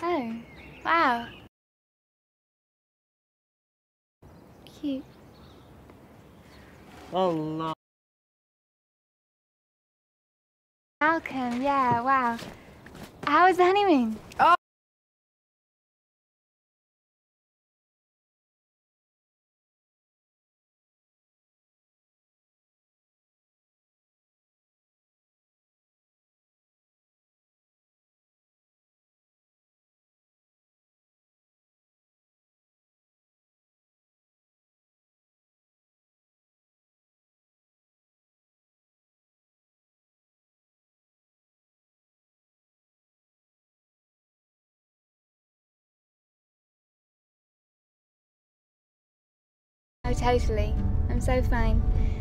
Oh, wow. Cute. Oh, no. Malcolm, yeah, wow. How was the honeymoon? Oh. Oh, totally. I'm so fine.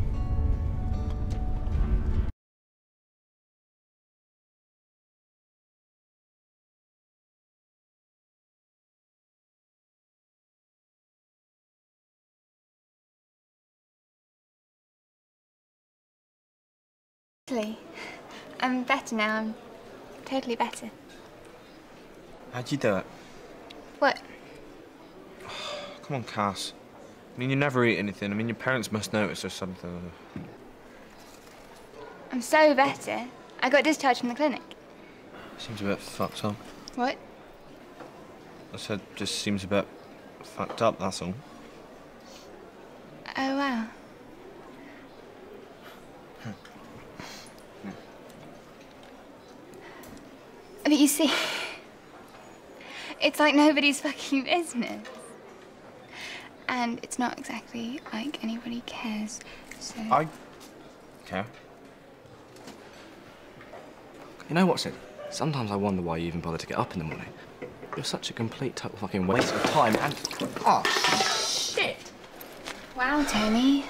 Totally. I'm better now. I'm totally better. How'd you do it? What? Come on, Cass. I mean, you never eat anything. I mean, your parents must notice or something. I'm so better. I got discharged from the clinic. Seems a bit fucked up. What? I said, just seems a bit fucked up, that's all. Oh, wow. But you see, it's like nobody's fucking business. And it's not exactly like anybody cares, so... I care. You know what, Sid? Sometimes I wonder why you even bother to get up in the morning. You're such a complete total fucking waste of time and... Oh, shit! Wow, Tony.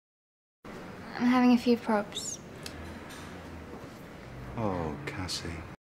I'm having a few probs. Oh, Cassie.